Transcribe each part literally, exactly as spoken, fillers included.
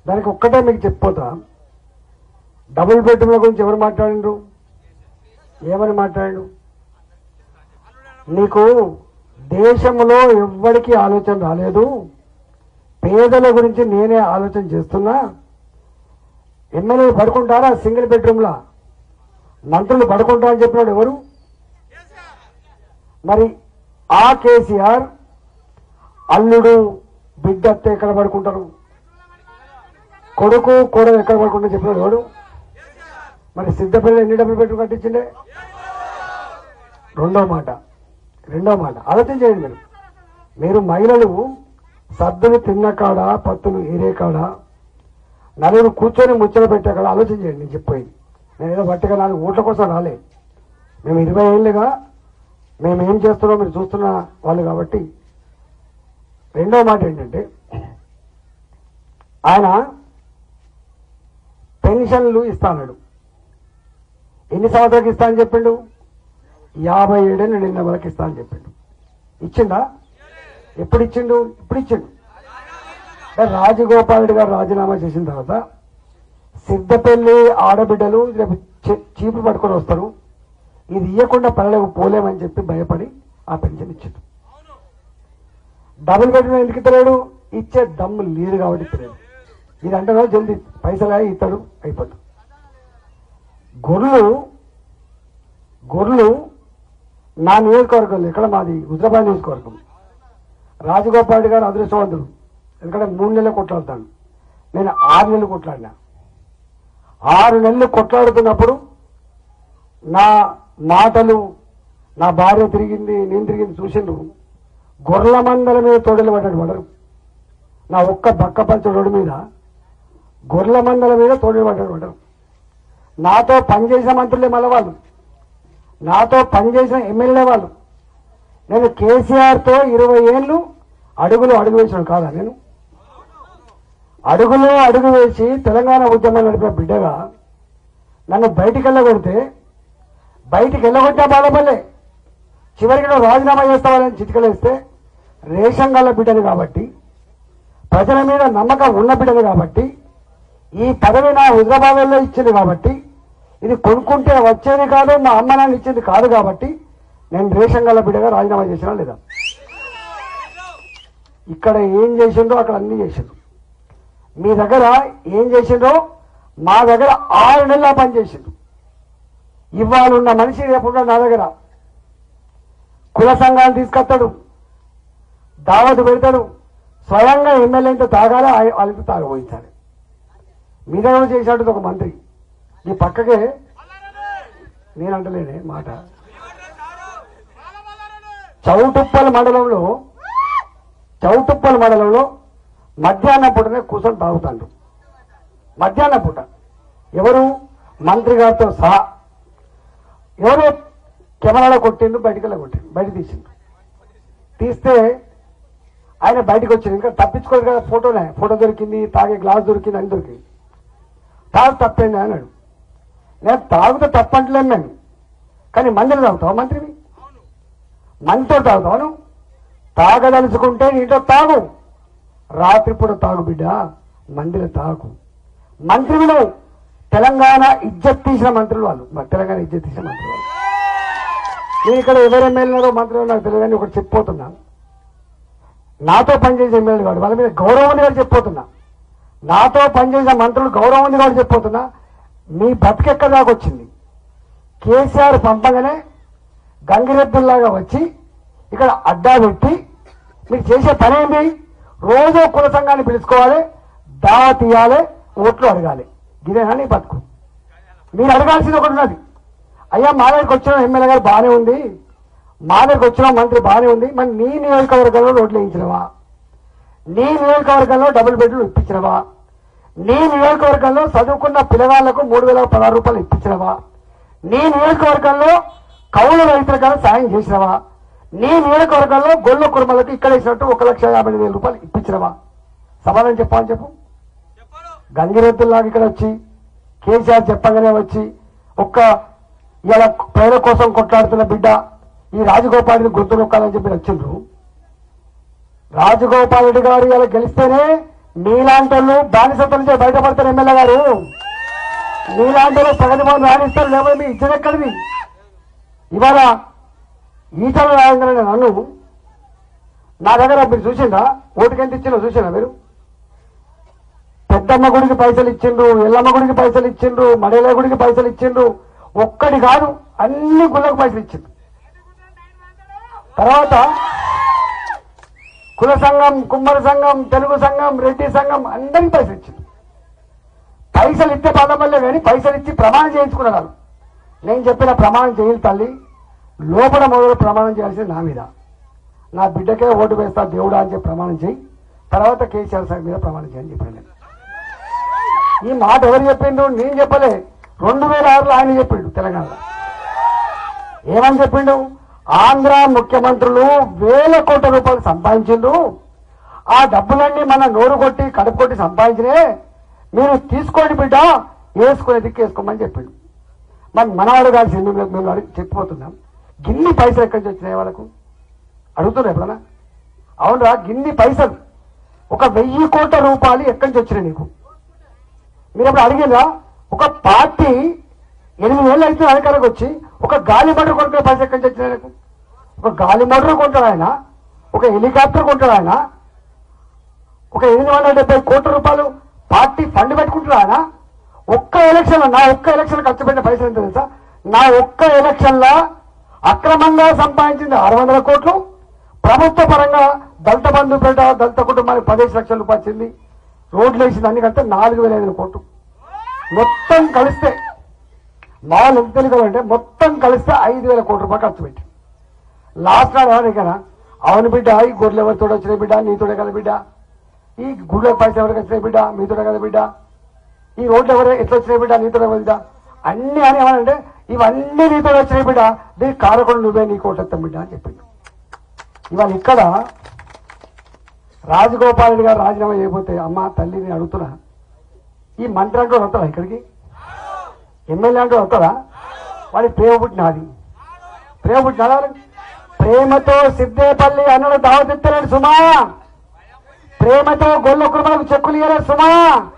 దానికి ఒక్కటే మీకు చెప్పిపోతా. డబుల్ బెడ్రూమ్ల గురించి ఎవరు మాట్లాడిండ్రు, ఏమని మాట్లాడిండు? నీకు దేశంలో ఎవ్వడికి ఆలోచన రాలేదు, పేదల గురించి నేనే ఆలోచన చేస్తున్నా. ఎమ్మెల్యేలు పడుకుంటారా సింగిల్ బెడ్రూమ్లా? మంత్రులు పడుకుంటారా అని చెప్పినాడు ఎవరు? మరి ఆ కేసీఆర్ అల్లుడు బిడ్డ అత్త ఎక్కడ పడుకుంటారు, కొడుకు కోడలు ఎక్కడ పడుకుంటారు చెప్పినాడు ఎవడు? మరి సిద్ధపల్లి ఎన్ని డబ్బులు పెట్టుకు కట్టించిండే? రెండో మాట రెండో మాట ఆలోచన చేయండి. మీరు మీరు మహిళలు సద్దులు తిన్న కాడ పత్తులు ఏరే కాడ నలుగురు కూర్చొని ముచ్చట పెట్టే కాడ ఆలోచన చేయండి. నేను చెప్పేది నేను ఏదో బట్టిగా నాలుగు ఓట్ల కోసం రాలే. మేము ఇరవై ఏళ్ళుగా మేము ఏం చేస్తున్నాం మీరు చూస్తున్న వాళ్ళు కాబట్టి. రెండో మాట ఏంటంటే ఆయన పెన్షన్లు ఇస్తాడు. ఎన్ని సంవత్సరాలకు ఇస్తా అని చెప్పిండు? యాభై ఏడేళ్ళు నిన్న వరకు ఇస్తా అని చెప్పిండు. ఇచ్చిండా? ఎప్పుడు ఇచ్చిండు? ఇప్పుడు ఇచ్చిండు. రాజగోపాల్ రెడ్డి గారు రాజీనామా చేసిన తర్వాత సిద్ధపల్లి ఆడబిడ్డలు రేపు చీపు పట్టుకొని వస్తారు, ఇది ఇవ్వకుండా పనులకు పోలేమని చెప్పి భయపడి ఆ పెన్షన్ ఇచ్చిండు. డబుల్ బెడ్రూమ్ ఎందుకు ఇస్తలేడు? ఇచ్చే దమ్ము లేదు కాబట్టి ఇస్తలేడు. ఇది అంటే జల్దీ పైసలు ఇస్తాడు, అయిపోతుంది. గొర్రెలు గొర్రెలు నా నియోజకవర్గంలో ఇక్కడ మాది హుజరాబాద్ నియోజకవర్గం. రాజగోపాల్ రెడ్డి గారు అదృష్టవంతుడు, ఎందుకంటే మూడు నెలలు కొట్లాడుతాను, నేను ఆరు నెలలు కొట్లాడినా. ఆరు నెలలు కొట్లాడుతున్నప్పుడు నా మాటలు నా భార్య తిరిగింది, నేను తిరిగింది చూసిండ్రు. గొర్రెల మందల మీద తోడలు పడ్డాడు పడరు. నా ఒక్క బక్క పంచ రోడ్డు మీద గొర్రెల మందల మీద తోడలు పడ్డాడు పడరు. నాతో పనిచేసిన మంత్రులే మళ్ళీ వాళ్ళు, నాతో పనిచేసిన ఎమ్మెల్యే వాళ్ళు. నేను కేసీఆర్తో ఇరవై ఏళ్ళు అడుగులు అడుగు వేసాను కాదా? నేను అడుగులో అడుగు వేసి తెలంగాణ ఉద్యమాన్ని నడిపే బిడ్డగా నన్ను బయటికి వెళ్ళగొడితే బయటికి వెళ్ళగొట్టే బాధపడలే. చివరికి నువ్వు రాజీనామా చేస్తావని చిటికలేస్తే రేషన్ గల్ల బిడ్డను కాబట్టి, ప్రజల మీద నమ్మకం ఉన్న బిడ్డను కాబట్టి, ఈ పదవి నా హుజరాబాద్లో ఇచ్చింది కాబట్టి, ఇది కొనుక్కుంటే వచ్చేది కాదు, మా అమ్మ నాన్న ఇచ్చింది కాదు కాబట్టి నేను రేషన్ గల్ల బిడ్డగా రాజీనామా చేసినా లేదా? ఇక్కడ ఏం చేసిండ్రో అక్కడ అన్ని చేసిండ్రు. మీ దగ్గర ఏం చేసిండ్రో మా దగ్గర ఆరు నెలల పని చేసిండ్రు. ఇవాళ ఉన్న మనిషి రేపు నా దగ్గర కుల సంఘాలు తీసుకొస్తాడు, దావత్ పెడతాడు, స్వయంగా ఎమ్మెల్యేతో తాగాలి, వాళ్ళతో తాగబోయించాలి. మీ దగ్గర చేసినట్టు ఒక మంత్రి ఈ పక్కకే నేనంటలేనే మాట. చౌటుప్పల్ మండలంలో చౌటుప్పల్ మండలంలో మధ్యాహ్నం పూటనే కూర్చొని తాగుతాడు. మధ్యాహ్నం పూట ఎవరు? మంత్రి గారితో సహా. ఎవరో కెమెరాలో కొట్టిండు, బయటికి కొట్టిండు, బయట తీసిండు. తీస్తే ఆయన బయటకు వచ్చింది. ఇంకా తప్పించుకోలేదు కదా, ఫోటోనే ఫోటో దొరికింది, తాగే గ్లాస్ దొరికింది, అని దొరికింది. తాగు తప్పేంది అన్నాడు. నేను తాగుతా తప్పంటలేను నేను, కానీ మందిని తాగుతావు మంత్రివి? మందితో తాగుతావు నువ్వు? తాగదలుచుకుంటే నీతో తాగు, రాత్రిపూట తాగు బిడ్డ, మందిలో తాగు. మంత్రివి నువ్వు. తెలంగాణ ఇజ్జత్ తీసిన మంత్రులు వాళ్ళు, తెలంగాణ ఇజ్జత్ తీసిన మంత్రులు వాళ్ళు. నేను ఇక్కడ ఎవరు ఎమ్మెల్యేలో మంత్రులు నాకు తెలియదని ఒకటి చెప్పిపోతున్నా. నాతో పనిచేసే ఎమ్మెల్యే కాదు, వాళ్ళ మీద గౌరవం ఉంది కాబట్టి చెప్పిపోతున్నా. నాతో పనిచేసిన మంత్రులు గౌరవం ఉంది కాబట్టి చెప్పిపోతున్నా. మీ బతికెక్కడ దాకా వచ్చింది? కేసీఆర్ పంపగానే గంగిరెద్దుల్లాగా వచ్చి ఇక్కడ అడ్డా పెట్టి మీరు చేసే పని ఏంటి? రోజు కుల సంఘాన్ని పిలుచుకోవాలి, దావా తీయాలి, ఓట్లు అడగాలి. ఇదేనా నీ బతుకు? మీరు అడగాల్సింది ఒకటి ఉన్నది. అయ్యా మా దగ్గరికి వచ్చిన ఎమ్మెల్యే గారు బాగానే ఉంది, మా దగ్గరికి వచ్చిన మంత్రి బాగానే ఉంది, మరి నీ నియోజకవర్గంలో రోడ్లు వేయించినవా? నీ నియోజకవర్గంలో డబుల్ బెడ్రూమ్ ఇప్పించినవా? నీ నియోజకవర్గంలో చదువుకున్న పిల్లగాళ్లకు మూడు వేల పదహారు రూపాయలు ఇప్పించినవా? నీ నియోజకవర్గంలో కౌలు రైతులకు సాయం చేసినవా? నీ నియోజకవర్గంలో గొల్ల కుర్మలకు ఇక్కడ వేసినట్టు ఒక లక్ష యాభై వేల రూపాయలు ఇప్పించినవా? సమాధానం చెప్పాలని చెప్పు. గంగిరెద్దుల్లాగా ఇక్కడ వచ్చి కేసీఆర్ చెప్పగానే వచ్చి ఒక్క ఇలా పేద కోసం కొట్లాడుతున్న బిడ్డ ఈ రాజగోపాల్ రెడ్డి గుర్తు నొక్కాలని చెప్పి వచ్చిండ్రు. రాజగోపాల్ రెడ్డి గారు ఇలా గెలిస్తేనే మీలాంటి వాళ్ళు బానిసత్వం నుంచి బయటపడతారు ఎమ్మెల్యే గారు. మీలాంటి వాళ్ళు ప్రగతి భవన్ రాణిస్తారు, లేకపోతే మీ ఇచ్చేది ఎక్కడిది? ఇవాళ ఈటల రాజేంద్ర నన్ను నా దగ్గర మీరు చూసిందా? ఓటుకి ఎంత ఇచ్చిందో చూసిందా మీరు? పెద్దమ్మ గుడికి పైసలు ఇచ్చిండ్రు, ఎల్లమ్మ గుడికి పైసలు ఇచ్చిండ్రు, మడేల గుడికి పైసలు ఇచ్చిండ్రు. ఒక్కడి కాదు, అన్ని గుళ్ళకు పైసలు ఇచ్చిండ్రు. తర్వాత కుల సంఘం, కుమ్మరి సంఘం, తెలుగు సంఘం, రెడ్డి సంఘం అందరికి పైసలు ఇచ్చింది. పైసలు ఇస్తే బాధపడలే కానీ పైసలు ఇచ్చి ప్రమాణం చేయించుకున్నారు. నేను చెప్పిన ప్రమాణం చేయాలి తల్లి, లోపల మొదలు ప్రమాణం చేయాల్సింది నా మీద. నా బిడ్డకే ఓటు వేస్తా దేవుడా అని చెప్పి ప్రమాణం చేయి, తర్వాత కేసీఆర్ సార్ మీద ప్రమాణం చేయని చెప్పాను. ఈ మాట ఎవరు చెప్పిండు? నేను చెప్పలే. రెండు వేల ఆరులో ఆయన చెప్పిండు తెలంగాణలో. ఏమని చెప్పిండు? ఆంధ్ర ముఖ్యమంత్రులు వేల కోట్ల రూపాయలు సంపాదించిండ్రు, ఆ డబ్బులన్నీ మన నోరు కొట్టి కడుపు కొట్టి సంపాదించినే, మీరు తీసుకోండి బిడ్డ, వేసుకునే దిక్కు వేసుకోమని చెప్పిండు. మరి మనవాడు కాల్సింది మేము అడిగి చెప్పిపోతున్నాం. గిన్ని పైసలు ఎక్కడి నుంచి వచ్చినాయి వాళ్ళకు అడుగుతున్నారు ఎప్పుడన్నా? అవునరా, గిన్ని పైసలు ఒక వెయ్యి కోట్ల రూపాయలు ఎక్కడి నుంచి వచ్చినాయి నీకు? మీరు ఎప్పుడు అడిగినరా? ఒక పార్టీ ఎనిమిది ఏళ్ళు అయితే అధికారంకి వచ్చి ఒక గాలి మోటార్ కొనుక్కునే పైసలు ఎక్కడి నుంచి వచ్చినాయి నీకు? ఒక గాలి మోటార్ కొంటాడు ఆయన, ఒక హెలికాప్టర్ కొంటాడు ఆయన, ఒక ఎనిమిది వందల డెబ్బై కోట్ల రూపాయలు పార్టీ ఫండ్ పెట్టుకుంటాడు ఆయన. ఒక్క ఎలక్షన్ నా ఒక్క ఎలక్షన్ ఖర్చు పెట్టిన పైసలు ఎంత తెలుసా? నా ఒక్క ఎలక్షన్ లో అక్రమంగా సంపాదించింది ఆరు వందల కోట్లు, ప్రభుత్వ పరంగా దళిత బంధు పేట దళిత కుటుంబానికి పదిహేను లక్షల రూపాయలు వచ్చింది, రోడ్లు వేసింది, అన్ని కలిస్తే నాలుగు వేల ఐదు కోట్లు. మొత్తం కలిస్తే మామూలు ఎంత తెలియదంటే మొత్తం కలిస్తే ఐదు వేల కోట్ల రూపాయలు ఖర్చు పెట్టి లాస్ట్ నాడు ఎవరు కదా? అవును బిడ్డ, ఈ గొర్రెలు ఎవరితో వచ్చినాయి బిడ్డ? నీతోడే కదా బిడ్డ. ఈ గుళ్ళ పైసలు ఎవరికి వచ్చినాయి బిడ్డ? మీతోడే కదా బిడ్డ. ఈ రోడ్లు ఎవరు ఎట్లా వచ్చినాయి బిడ్డ? నీతోడే బిడ్డ. అన్ని అని ఏమనంటే ఇవన్నీ నీతో వచ్చినాయి బిడ్డ, దీనికి కారకుడు నువ్వే, నీ కోటెత్తాం బిడ్డ అని చెప్పిండు. ఇవాళ ఇక్కడ రాజగోపాల్ రెడ్డి గారు రాజీనామా చేయకపోతే అమ్మ తల్లిని అడుగుతున్నా, ఈ మంత్రి అంటూ వస్తాడా ఇక్కడికి? ఎమ్మెల్యే అంటూ వస్తాడా? వాడి ప్రేమ పుట్టినది, ప్రేమ పుట్టిన ప్రేమతో సిద్దేపల్లి అన్నడు దావతిత్తలేడు సుమా, ప్రేమతో గొల్ల కుటుంబాలకు చెక్కులు ఇవ్వలేడు సుమా,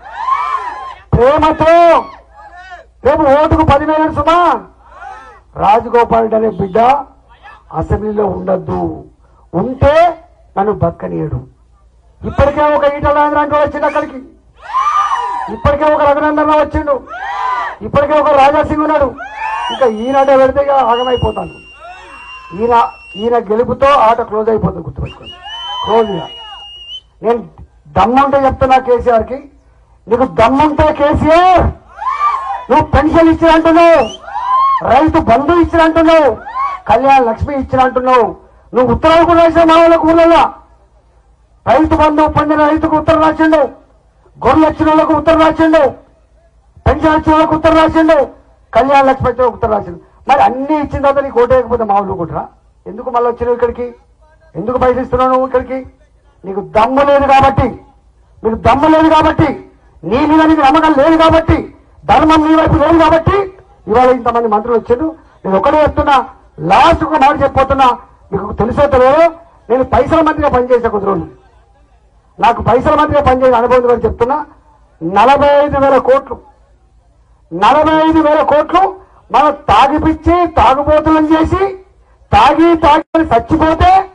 ప్రేమతో రేపు ఓటుకు పదివేలు సుమా. రాజగోపాల్ రెడ్డి అనే బిడ్డ అసెంబ్లీలో ఉండద్దు, ఉంటే నన్ను బతకనీయడు. ఇప్పటికే ఒక ఈటల రాజేంద్ర వచ్చిండు అక్కడికి, ఇప్పటికే ఒక రఘునందన్ రావు వచ్చిండు, ఇప్పటికే ఒక రాజాసింగ్ ఉన్నాడు. ఇంకా ఈనాడే పెడితే ఇక ఆగమైపోతాను. ఈయన ఈయన గెలుపుతో ఆట క్లోజ్ అయిపోతుంది, గుర్తుపెట్టుకోండి. క్లోజ్గా నేను దమ్ముంటే చెప్తున్నా కేసీఆర్కి, నీకు దమ్ముంటే కేసీఆర్ నువ్వు పెన్షన్ ఇచ్చినంటున్నావు, రైతు బంధు ఇచ్చినంటున్నావు, కళ్యాణ లక్ష్మి ఇచ్చినంటున్నావు, నువ్వు ఉత్తరాలు కూడా రాసావు. మా వాళ్ళకు ఊళ్ళల్లో రైతు బంధు పొందిన రైతుకు ఉత్తరం రాసిండు, గొర్రెలు వచ్చిన వాళ్ళకు ఉత్తరం రాసిండు, పెన్షన్ వచ్చిన వాళ్ళకు ఉత్తరం రాసిండు, కళ్యాణ లక్ష్మి వచ్చిన ఉత్తరం రాసిండు. మరి అన్ని ఇచ్చిన తర్వాత నీకు ఓటేయకపోతే మా ఊళ్ళు కుట్రా? ఎందుకు మళ్ళీ వచ్చినావు ఇక్కడికి? ఎందుకు పైసలు ఇస్తున్నావు నువ్వు ఇక్కడికి? నీకు దమ్ము లేదు కాబట్టి, నీకు దమ్ము లేదు కాబట్టి, నీ మీద నీకు నమ్మకం లేదు కాబట్టి, ధర్మం నీ వైపు లేదు కాబట్టి ఇవాళ ఇంతమంది మంత్రులు వచ్చారు. నేను ఒకటే చెప్తున్నా, లాస్ట్ ఒక మాట చెప్పబోతున్నా, మీకు తెలిసే తెలియదు, నేను పైసల మంత్రిగా పనిచేసే కొద్ది రోజులు, నాకు పైసల మంత్రిగా పనిచేసే అనుభవం కూడా చెప్తున్నా. నలభై ఐదు వేల కోట్లు నలభై ఐదు వేల కోట్లు మనం తాగిపిచ్చి తాగుబోతులను చేసి తాగి తాగి చచ్చిపోతే